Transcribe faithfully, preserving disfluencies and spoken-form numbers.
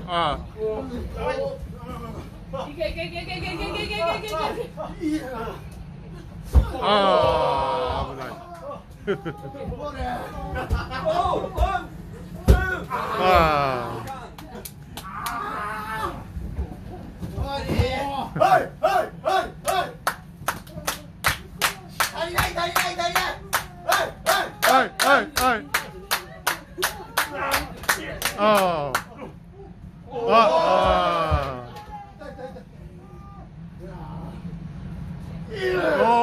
あいけいけいけいけいけいけいけいけいけいけいけ。 ああ危ない。ああ。 はいはいはいはい。足りない足りない足りない。はいはいはいはいはい。ああ。ああ。お